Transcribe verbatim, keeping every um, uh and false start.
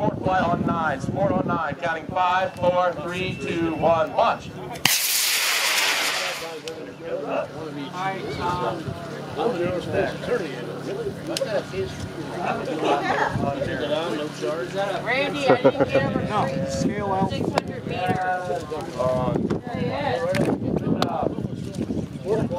sport fly on nine. Sport on nine. Counting five, four, three, two, one. Launch. Randy, I didn't get over six hundred meters. Uh, Yeah.